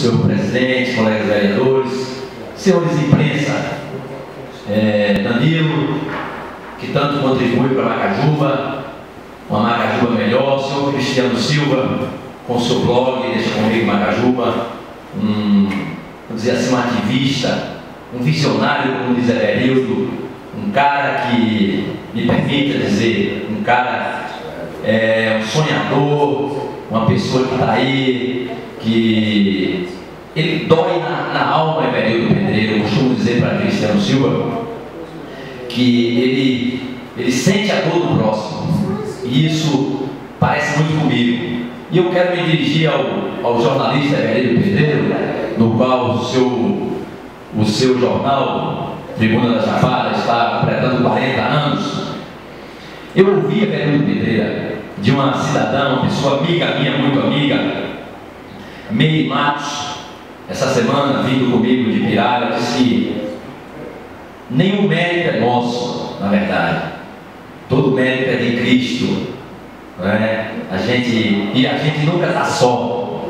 senhor presidente, colegas vereadores, senhores de imprensa, Danilo, que tanto contribui para Macajuba, uma Macajuba melhor, o senhor Cristiano Silva, com o seu blog, Deixa Comigo Macajuba, vamos dizer assim, um ativista, um visionário, como diz Everildo, um cara que, me permita dizer, um cara, um sonhador, uma pessoa que está aí, que ele dói na alma, Everildo Pedreiro. Eu costumo dizer para Cristiano Silva que ele sente a dor do próximo, e isso parece muito comigo. E eu quero me dirigir ao jornalista Everildo Pedreiro, no qual o seu jornal, Tribuna da Chapada, está completando 40 anos. Eu ouvi, Everildo Pedreira, de uma cidadã, uma pessoa amiga minha, muito amiga, Meire Matos, essa semana, vindo comigo de Pirara, disse que nenhum mérito é nosso, na verdade. Todo mérito é de Cristo. Não é? A gente nunca está só.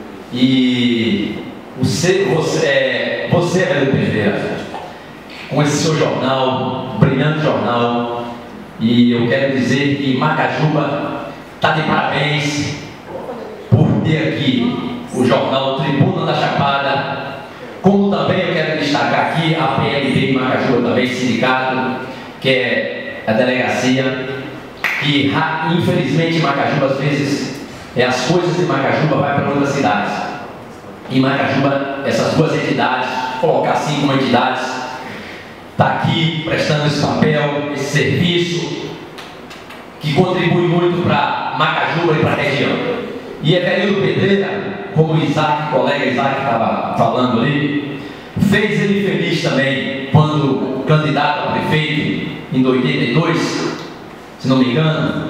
E você, Everildo Pedreira, com esse seu jornal, brilhante jornal, e eu quero dizer que Macajuba está de parabéns por ter aqui o jornal Tribuna da Chapada, como também eu quero destacar aqui a PLB de Macajuba, também sindicato, que é a delegacia, que infelizmente Macajuba, às vezes, as coisas de Macajuba vai para outras cidades. E Macajuba, essas duas entidades, colocar assim como entidades, está aqui prestando esse papel, esse serviço, que contribui muito para Macajuba e para a região. E Everildo Pedreira, como o Isaac, o colega Isaac estava falando ali, fez ele feliz também quando candidato a prefeito em 82, se não me engano,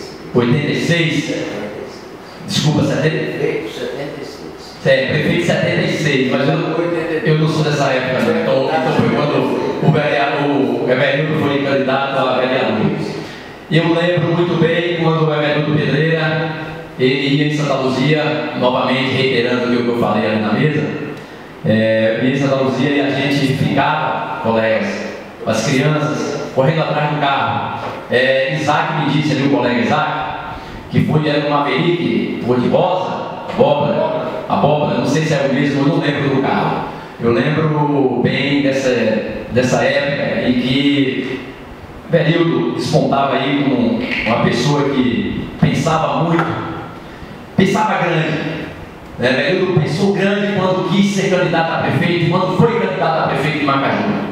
86, desculpa, 76. Prefeito 76, mas eu não sou dessa época, né? Então foi quando o Everildo foi candidato a vereador. Eu lembro muito bem quando o Everildo Pedreira ele ia em Santa Luzia, novamente reiterando o que eu falei ali na mesa, ia em Santa Luzia e a gente ficava, colegas, as crianças, correndo atrás do carro. Isaac me disse ali, o colega Isaac, que era um Maverick, cor de rosa, abóbora, não sei se é o mesmo, eu não lembro do carro. Eu lembro bem dessa época em que Everildo despontava aí como uma pessoa que pensava muito, pensava grande. Everildo pensou grande quando quis ser candidato a prefeito, quando foi candidato a prefeito de Macajuba.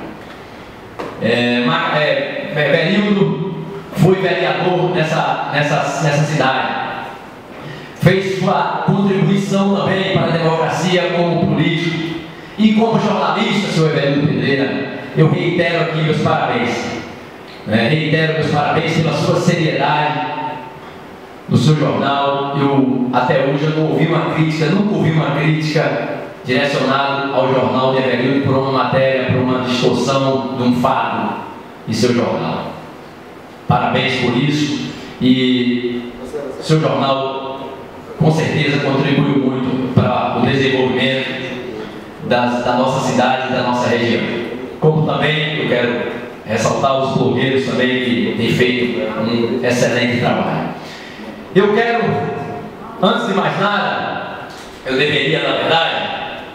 Everildo foi vereador nessa cidade. Fez sua contribuição também para a democracia como político e como jornalista, senhor Everildo Pedreira. Eu reitero aqui meus parabéns. Reitero meus parabéns pela sua seriedade no seu jornal. Até hoje eu não ouvi uma crítica, nunca ouvi uma crítica direcionada ao jornal de Everildo por uma matéria, por uma distorção de um fato em seu jornal. Parabéns por isso. E seu jornal com certeza contribuiu muito para o desenvolvimento da nossa cidade e da nossa região. Como também eu quero ressaltar os blogueiros também que têm feito um excelente trabalho. Eu quero, antes de mais nada, eu deveria, na verdade,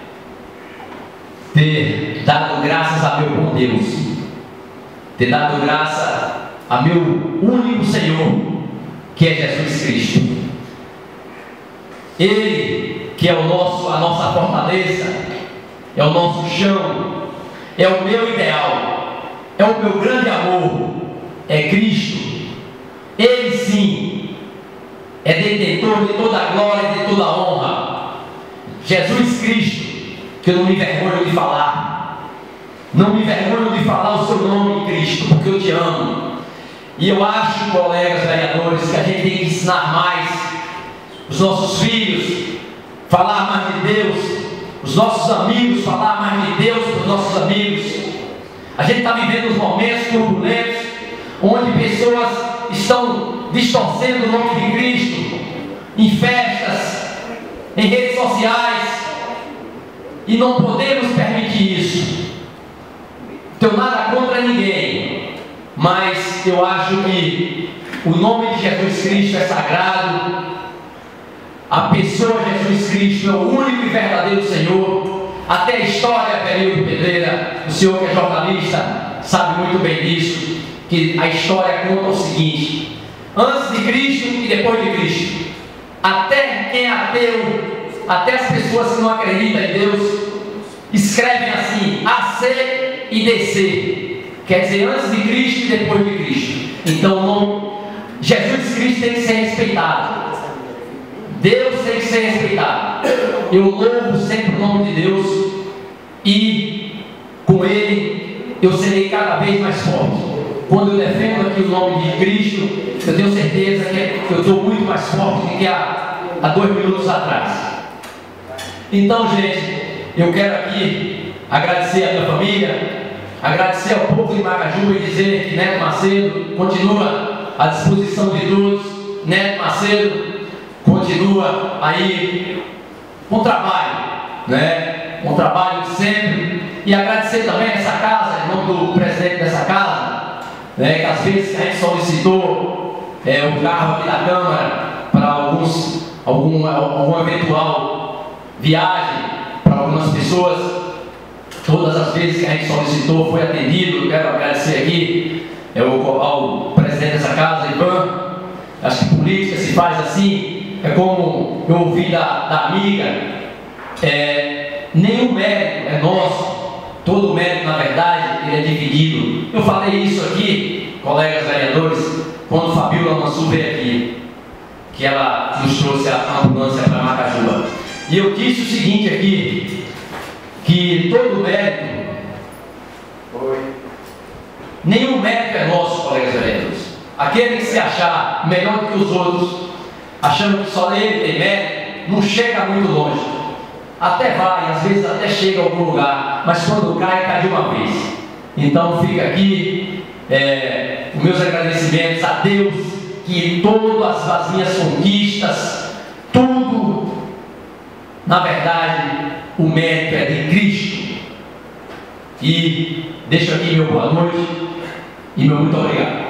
ter dado graças a meu bom Deus, ter dado graças a meu único Senhor, que é Jesus Cristo. Ele que é a nossa fortaleza, é o nosso chão, é o meu ideal, é o meu grande amor, é Cristo. Ele sim é detentor de toda a glória e de toda a honra. Jesus Cristo, que eu não me envergonho de falar, não me envergonho de falar o seu nome, Cristo, porque eu te amo. E eu acho, colegas vereadores, que a gente tem que ensinar mais os nossos filhos, falar mais de Deus, os nossos amigos, falar mais de Deus para os nossos amigos. A gente está vivendo uns momentos turbulentos, onde pessoas estão distorcendo o nome de Cristo, em festas, em redes sociais, E não podemos permitir isso. Não tenho nada contra ninguém, mas eu acho que o nome de Jesus Cristo é sagrado. A pessoa de Jesus Cristo é o único e verdadeiro Senhor. Até a história, Período Pedreira, o senhor que é jornalista sabe muito bem disso, que a história conta o seguinte: antes de Cristo e depois de Cristo, até quem é ateu, até as pessoas que não acreditam em Deus, escrevem assim: AC e DC, quer dizer, antes de Cristo e depois de Cristo. Então, Jesus Cristo tem que ser respeitado, Deus tem que ser respeitado. Eu louvo sempre o nome de Deus, e com Ele eu serei cada vez mais forte. Quando eu defendo aqui o nome de Cristo, eu tenho certeza que eu estou muito mais forte do que há 2 minutos atrás. Então, gente, eu quero aqui agradecer a minha família, agradecer ao povo de Macajuba e dizer que Neto Macedo continua à disposição de todos. Neto Macedo continua aí com trabalho, né? Com trabalho de sempre. E agradecer também essa casa, em nome do presidente dessa casa, né? Que às vezes a gente solicitou o carro aqui da Câmara para alguma eventual viagem para algumas pessoas. Todas as vezes que a gente solicitou foi atendido. Eu quero agradecer aqui ao presidente dessa casa, Ivan. Acho que política se faz assim. É como eu ouvi da amiga, nenhum mérito é nosso, todo mérito, na verdade, ele é dividido. Eu falei isso aqui, colegas vereadores, quando Fabiola Mansur veio aqui, que ela nos trouxe a ambulância para Macajuba. E eu disse o seguinte aqui, que todo mérito, nenhum mérito é nosso, colegas vereadores. Aquele que se achar melhor do que os outros, achando que só ele tem mérito, não chega muito longe. Até vai, às vezes até chega a algum lugar, mas quando cai, cai de uma vez. Então fica aqui os meus agradecimentos a Deus, que todas as minhas conquistas, tudo, na verdade, o mérito é de Cristo. E deixo aqui meu boa noite e meu muito obrigado.